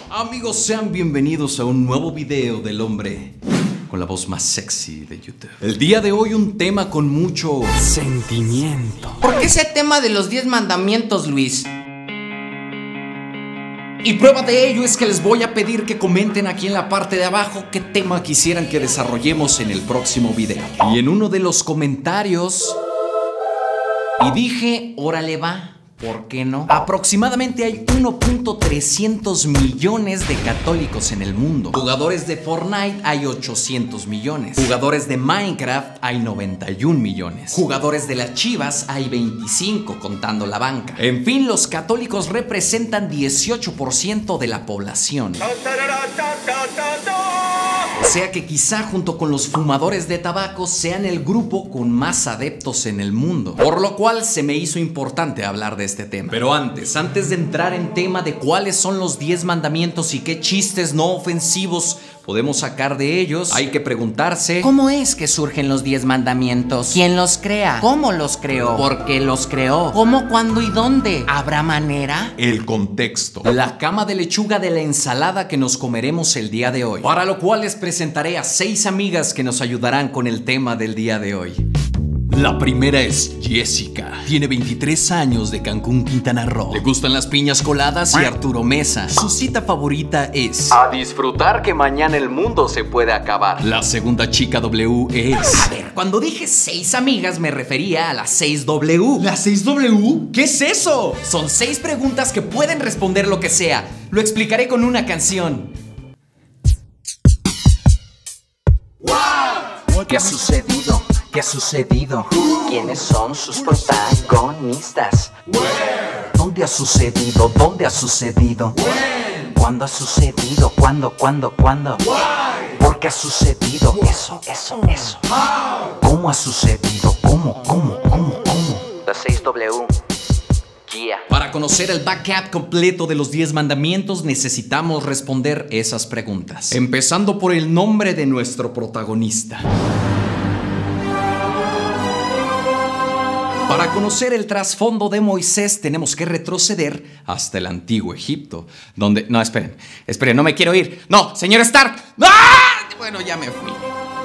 Amigos, sean bienvenidos a un nuevo video del hombre con la voz más sexy de YouTube. El día de hoy un tema con mucho sentimiento. ¿Por qué ese tema de los 10 mandamientos, Luis? Y prueba de ello es que les voy a pedir que comenten aquí en la parte de abajo qué tema quisieran que desarrollemos en el próximo video. Y en uno de los comentarios... Y dije, órale va. ¿Por qué no? Aproximadamente hay 1.300 millones de católicos en el mundo. Jugadores de Fortnite hay 800 millones. Jugadores de Minecraft hay 91 millones. Jugadores de las Chivas hay 25, contando la banca. En fin, los católicos representan 18% de la población. O sea que quizá junto con los fumadores de tabaco sean el grupo con más adeptos en el mundo. Por lo cual se me hizo importante hablar de este tema. Pero antes de entrar en tema de cuáles son los 10 mandamientos y qué chistes no ofensivos podemos sacar de ellos, hay que preguntarse: ¿cómo es que surgen los 10 mandamientos? ¿Quién los crea? ¿Cómo los creó? ¿Por qué los creó? ¿Cómo, cuándo y dónde? ¿Habrá manera? El contexto. La cama de lechuga de la ensalada que nos comeremos el día de hoy. Para lo cual les presentaré a 6 amigas que nos ayudarán con el tema del día de hoy. La primera es Jessica. Tiene 23 años, de Cancún, Quintana Roo. Le gustan las piñas coladas y Arturo Mesa. Su cita favorita es a disfrutar que mañana el mundo se puede acabar. La segunda chica W es... A ver, cuando dije 6 amigas me refería a las 6W. ¿La 6W? ¿Qué es eso? Son 6 preguntas que pueden responder lo que sea. Lo explicaré con una canción. ¿Qué ha sucedido? ¿Qué ha sucedido? ¿Quiénes son sus protagonistas? ¿Dónde ha sucedido? ¿Dónde ha sucedido? ¿Cuándo ha sucedido? ¿Cuándo? ¿Por qué ha sucedido? Eso. ¿Cómo ha sucedido? ¿Cómo? La 6W. Yeah. Para conocer el backup completo de los 10 mandamientos necesitamos responder esas preguntas. Empezando por el nombre de nuestro protagonista. Para conocer el trasfondo de Moisés tenemos que retroceder hasta el antiguo Egipto, donde... No, esperen, no me quiero ir. No, señor Stark. ¡Ah! Bueno, ya me fui.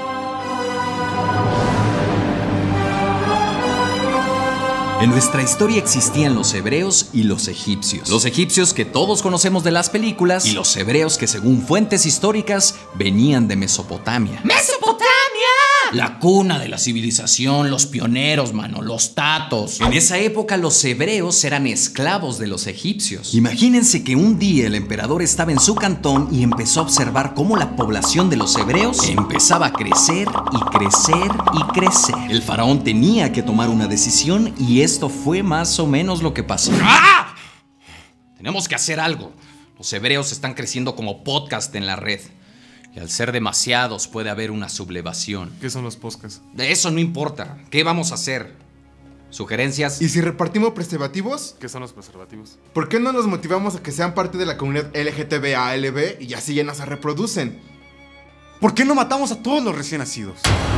En nuestra historia existían los hebreos y los egipcios. Los egipcios que todos conocemos de las películas y los hebreos que según fuentes históricas venían de Mesopotamia. ¡Mesopotamia! La cuna de la civilización, los pioneros, mano, los tatos. En esa época los hebreos eran esclavos de los egipcios. Imagínense que un día el emperador estaba en su cantón y empezó a observar cómo la población de los hebreos empezaba a crecer y crecer y crecer. El faraón tenía que tomar una decisión y esto fue más o menos lo que pasó. ¡Ah! Tenemos que hacer algo. Los hebreos están creciendo como podcast en la red. Y al ser demasiados puede haber una sublevación. ¿Qué son los podcasts? De eso no importa. ¿Qué vamos a hacer? ¿Sugerencias? ¿Y si repartimos preservativos? ¿Qué son los preservativos? ¿Por qué no nos motivamos a que sean parte de la comunidad LGTBALB y así ya no se reproducen? ¿Por qué no matamos a todos los recién nacidos?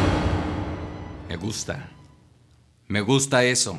Me gusta. Me gusta eso.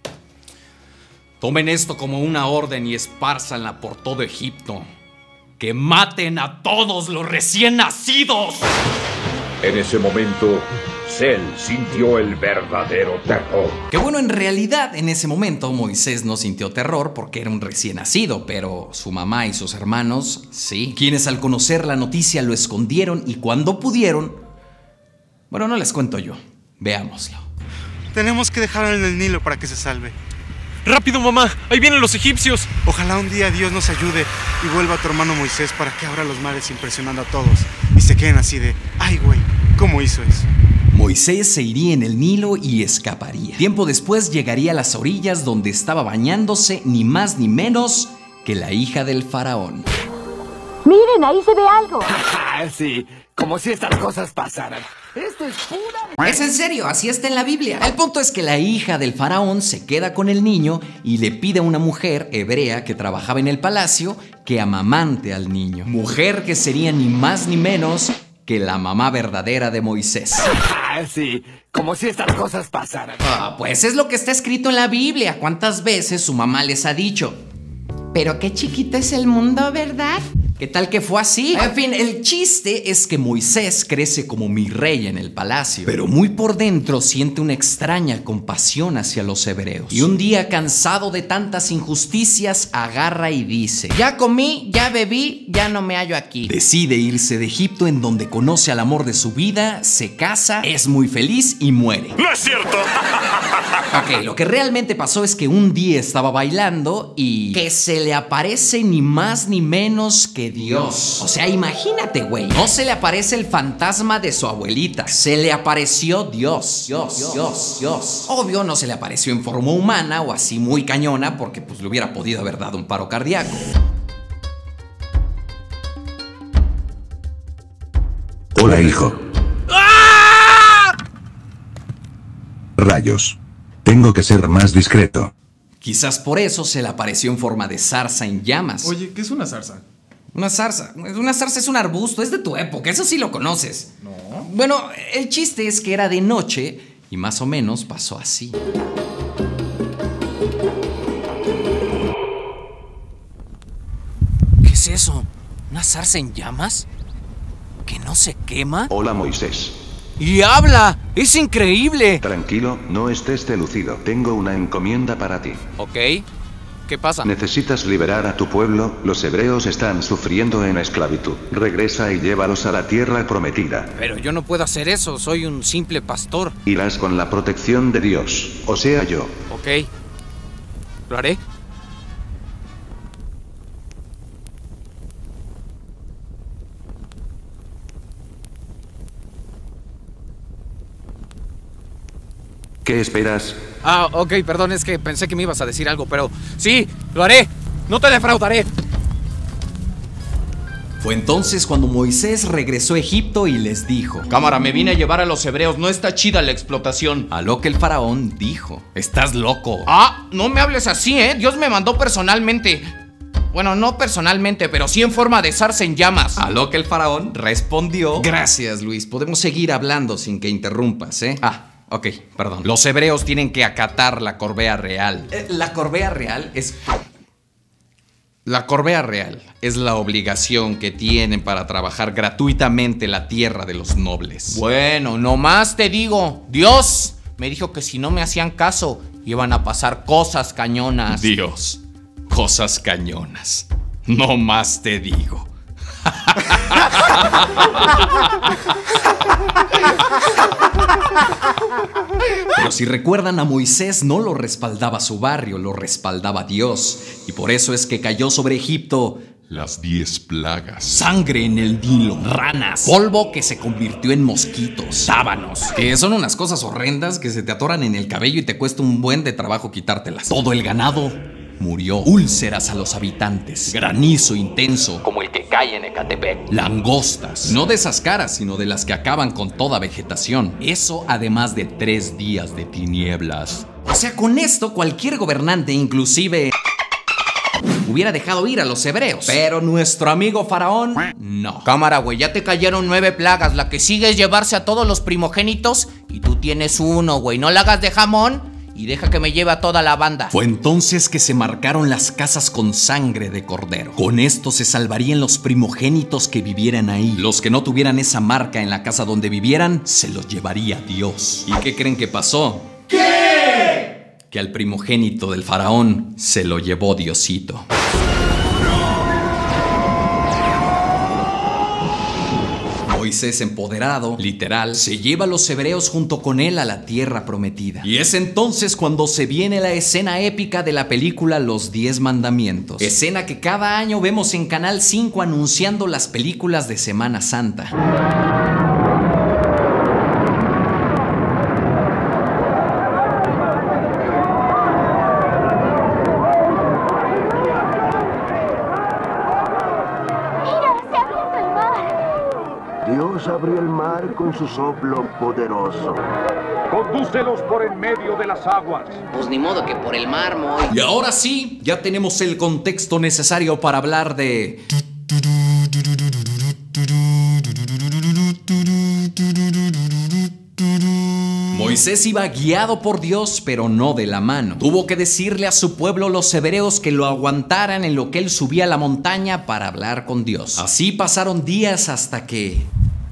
Tomen esto como una orden y espárzanla por todo Egipto. ¡Que maten a todos los recién nacidos! En ese momento, Cell sintió el verdadero terror. Que bueno, en realidad en ese momento Moisés no sintió terror porque era un recién nacido, pero su mamá y sus hermanos sí. Quienes al conocer la noticia lo escondieron y cuando pudieron... Bueno, no les cuento yo. Veámoslo. Tenemos que dejarlo en el Nilo para que se salve. ¡Rápido, mamá! ¡Ahí vienen los egipcios! Ojalá un día Dios nos ayude y vuelva a tu hermano Moisés para que abra los mares impresionando a todos y se queden así de... ¡Ay, güey! ¿Cómo hizo eso? Moisés se iría en el Nilo y escaparía. Tiempo después llegaría a las orillas donde estaba bañándose ni más ni menos que la hija del faraón. Miren, ahí se ve algo. Sí, como si estas cosas pasaran. Esto es pura... Es en serio, así está en la Biblia. El punto es que la hija del faraón se queda con el niño y le pide a una mujer hebrea que trabajaba en el palacio que amamante al niño. Mujer que sería ni más ni menos que la mamá verdadera de Moisés. Sí, como si estas cosas pasaran. Pues es lo que está escrito en la Biblia. ¿Cuántas veces su mamá les ha dicho? Pero qué chiquito es el mundo, ¿verdad? ¿Qué tal que fue así? En fin, el chiste es que Moisés crece como mi rey en el palacio, pero muy por dentro siente una extraña compasión hacia los hebreos. Y un día, cansado de tantas injusticias, agarra y dice: Ya comí, ya bebí, ya no me hallo aquí. Decide irse de Egipto, en donde conoce al amor de su vida, se casa, es muy feliz y muere. ¡No es cierto! Ok, lo que realmente pasó es que un día estaba bailando y que se le aparece ni más ni menos que Dios. O sea, imagínate, güey. No se le aparece el fantasma de su abuelita. Se le apareció Dios. Dios. Obvio, no se le apareció en forma humana o así muy cañona, porque pues le hubiera podido haber dado un paro cardíaco. Hola, hijo. Rayos. Tengo que ser más discreto. Quizás por eso se le apareció en forma de zarza en llamas. Oye, ¿qué es una zarza? Una zarza es un arbusto, es de tu época, eso sí lo conoces. No. Bueno, el chiste es que era de noche y más o menos pasó así. ¿Qué es eso? ¿Una zarza en llamas? ¿Que no se quema? Hola, Moisés. ¡Y habla! ¡Es increíble! Tranquilo, no estés lucido. Tengo una encomienda para ti. Ok. ¿Qué pasa? Necesitas liberar a tu pueblo. Los hebreos están sufriendo en esclavitud. Regresa y llévalos a la tierra prometida. Pero yo no puedo hacer eso, soy un simple pastor. Irás con la protección de Dios, o sea, yo. Ok. ¿Lo haré? ¿Qué esperas? Ah, ok, perdón, es que pensé que me ibas a decir algo, pero sí, lo haré. No te defraudaré. Fue entonces cuando Moisés regresó a Egipto y les dijo: Cámara, me vine a llevar a los hebreos, no está chida la explotación. A lo que el faraón dijo: estás loco. Ah, no me hables así, Dios me mandó personalmente. Bueno, no personalmente, pero sí en forma de zarza en llamas. A lo que el faraón respondió: gracias, Luis, podemos seguir hablando sin que interrumpas, Ok, perdón. Los hebreos tienen que acatar la Corbea Real. La Corbea Real es... La Corbea Real es la obligación que tienen para trabajar gratuitamente la tierra de los nobles. Bueno, nomás te digo, Dios me dijo que si no me hacían caso, iban a pasar cosas cañonas. Dios, cosas cañonas. No más te digo. Pero si recuerdan, a Moisés no lo respaldaba su barrio, lo respaldaba Dios. Y por eso es que cayó sobre Egipto las 10 plagas. Sangre en el Nilo, ranas, polvo que se convirtió en mosquitos, sábanos, que son unas cosas horrendas que se te atoran en el cabello y te cuesta un buen de trabajo quitártelas. Todo el ganado murió. Úlceras a los habitantes. Granizo intenso, como el que cae en Ecatepec. Langostas. No de esas caras, sino de las que acaban con toda vegetación. Eso además de 3 días de tinieblas. O sea, con esto cualquier gobernante, inclusive... hubiera dejado ir a los hebreos. Pero nuestro amigo faraón, no. Cámara, güey, ya te cayeron 9 plagas. La que sigue es llevarse a todos los primogénitos y tú tienes uno, güey. No la hagas de jamón y deja que me lleve a toda la banda. Fue entonces que se marcaron las casas con sangre de cordero. Con esto se salvarían los primogénitos que vivieran ahí. Los que no tuvieran esa marca en la casa donde vivieran, se los llevaría Dios. ¿Y qué creen que pasó? ¿Qué? Que al primogénito del faraón se lo llevó Diosito. Moisés, empoderado, literal, se lleva a los hebreos junto con él a la tierra prometida. Y es entonces cuando se viene la escena épica de la película Los 10 Mandamientos. Escena que cada año vemos en Canal 5 anunciando las películas de Semana Santa. Dios abrió el mar con su soplo poderoso. Condúcelos por en medio de las aguas. Pues ni modo que por el mármol. Y ahora sí, ya tenemos el contexto necesario para hablar de... Moisés iba guiado por Dios, pero no de la mano. Tuvo que decirle a su pueblo, los hebreos, que lo aguantaran en lo que él subía a la montaña para hablar con Dios. Así pasaron días hasta que...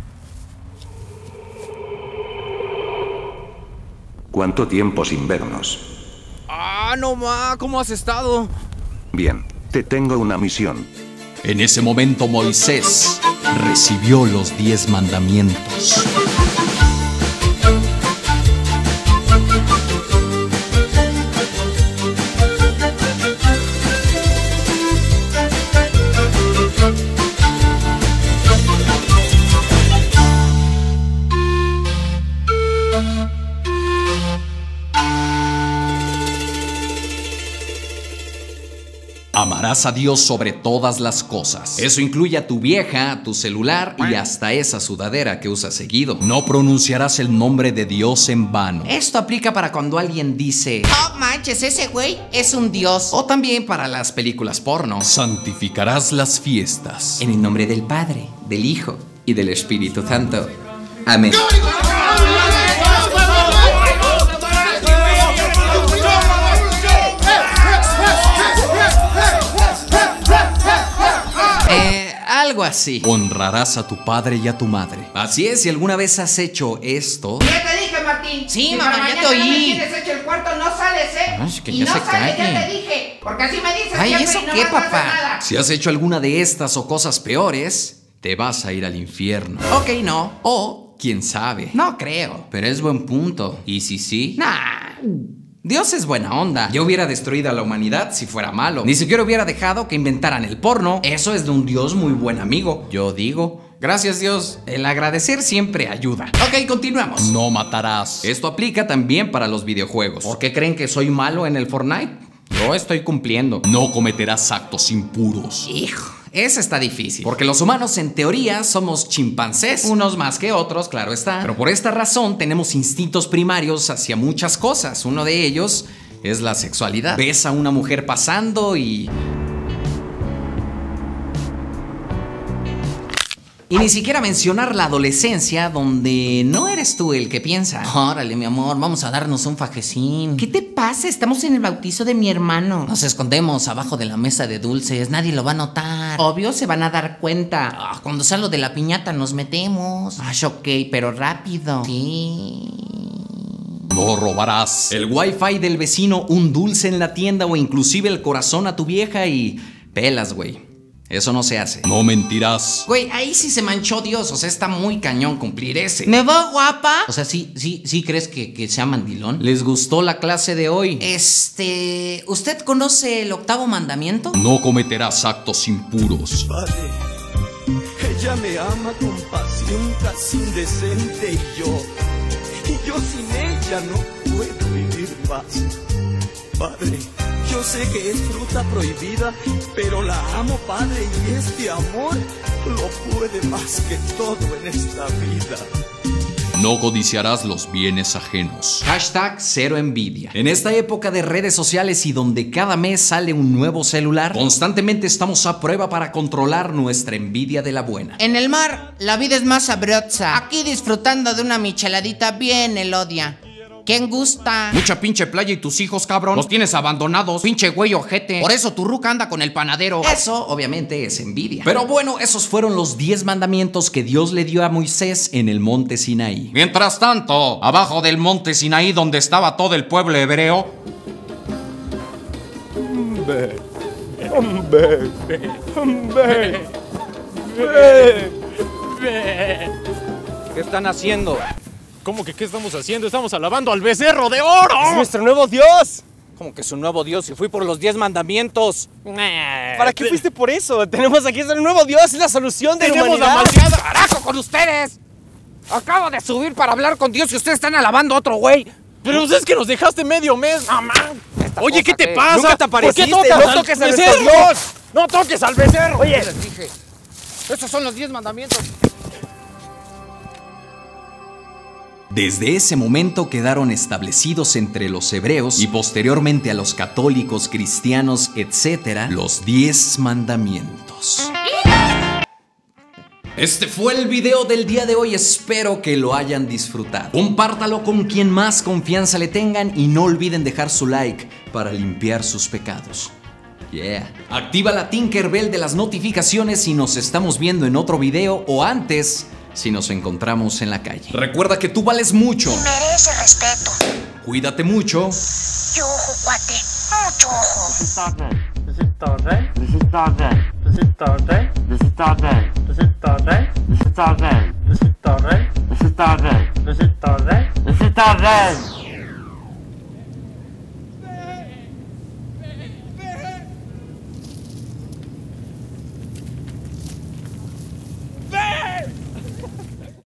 ¿Cuánto tiempo sin vernos? Ah, no ma, ¿cómo has estado? Bien, te tengo una misión. En ese momento Moisés recibió los 10 mandamientos. Amarás a Dios sobre todas las cosas. Eso incluye a tu vieja, a tu celular y hasta esa sudadera que usas seguido. No pronunciarás el nombre de Dios en vano. Esto aplica para cuando alguien dice: "Oh manches, ese güey es un dios". O también para las películas porno. Santificarás las fiestas. En el nombre del Padre, del Hijo y del Espíritu Santo. Amén. Algo así. Honrarás a tu padre y a tu madre. Así es, si alguna vez has hecho esto... Ya te dije, Martín. Sí, si mamá, ya te oí. No me tienes hecho el cuarto, no sales, ¿eh? Ay, que y ya no se sales, calle. ya te dije. Porque así me dices. Ay, siempre ¿eso y no qué, vas a hacer papá? nada. Si has hecho alguna de estas o cosas peores, te vas a ir al infierno. Ok, no. O, quién sabe. No creo. Pero es buen punto. ¿Y si sí? Nah. Dios es buena onda. Yo hubiera destruido a la humanidad si fuera malo. Ni siquiera hubiera dejado que inventaran el porno. Eso es de un Dios muy buen amigo. Yo digo, gracias Dios. El agradecer siempre ayuda. Ok, continuamos. No matarás. Esto aplica también para los videojuegos. ¿Por qué creen que soy malo en el Fortnite? Yo estoy cumpliendo. No cometerás actos impuros. Hijo, esa está difícil. Porque los humanos en teoría somos chimpancés. Unos más que otros, claro está. Pero por esta razón tenemos instintos primarios hacia muchas cosas. Uno de ellos es la sexualidad. Ves a una mujer pasando y... Y ni siquiera mencionar la adolescencia, donde no eres tú el que piensa. Órale, mi amor, vamos a darnos un fajecín. ¿Qué te pasa? Estamos en el bautizo de mi hermano. Nos escondemos abajo de la mesa de dulces, nadie lo va a notar. Obvio, se van a dar cuenta. Cuando sea lo de la piñata nos metemos. Ok, pero rápido. Sí. No robarás. El wifi del vecino, un dulce en la tienda o inclusive el corazón a tu vieja y... pelas, güey. Eso no se hace. No mentirás. Güey, ahí sí se manchó Dios. O sea, está muy cañón cumplir ese. ¿Me va guapa? O sea, ¿sí crees que sea mandilón? ¿Les gustó la clase de hoy? ¿Usted conoce el 8º mandamiento? No cometerás actos impuros. Padre, ella me ama con pasión casi indecente y yo sin ella no puedo vivir más. Padre, yo sé que es fruta prohibida, pero la amo, Padre, y este amor lo puede más que todo en esta vida. No codiciarás los bienes ajenos. #cero envidia. En esta época de redes sociales y donde cada mes sale un nuevo celular, constantemente estamos a prueba para controlar nuestra envidia de la buena. En el mar, la vida es más sabrosa. Aquí disfrutando de una micheladita bien elodia. ¿Quién gusta? Mucha pinche playa y tus hijos, cabrón. Los tienes abandonados. Pinche güey ojete. Por eso tu ruca anda con el panadero. Eso, obviamente, es envidia. Pero bueno, esos fueron los 10 mandamientos que Dios le dio a Moisés en el monte Sinaí. Mientras tanto, abajo del monte Sinaí, donde estaba todo el pueblo hebreo... ¿Qué están haciendo? ¿Cómo que qué estamos haciendo? Estamos alabando al becerro de oro. ¡Es nuestro nuevo Dios! ¿Cómo que su nuevo Dios? Si fui por los 10 mandamientos. ¿Para qué fuiste por eso? Tenemos aquí el nuevo Dios, es la solución de la humanidad. ¡La malteada! ¡Carajo con ustedes! Acabo de subir para hablar con Dios y ustedes están alabando a otro güey. Pero es que nos dejaste medio mes. ¡Mamá! Oye, ¿qué te pasa? Nunca te apareciste. ¿Por qué no toques al becerro? Dios? ¡No toques al becerro! Oye, les dije. Estos son los 10 mandamientos. Desde ese momento quedaron establecidos entre los hebreos y posteriormente a los católicos, cristianos, etc., los 10 mandamientos. Este fue el video del día de hoy, espero que lo hayan disfrutado. Compártalo con quien más confianza le tengan y no olviden dejar su like para limpiar sus pecados. Yeah. Activa la Tinkerbell de las notificaciones si nos estamos viendo en otro video o antes si nos encontramos en la calle. Recuerda que tú vales mucho. Y merece respeto. Cuídate mucho. Y ojo, cuate. Mucho ojo. This is Tarzan. This is Tarzan. This is Tarzan. This is Tarzan. This is Tarzan. This is Tarzan. This is Tarzan. This is Tarzan. This is Tarzan. This is Tarzan.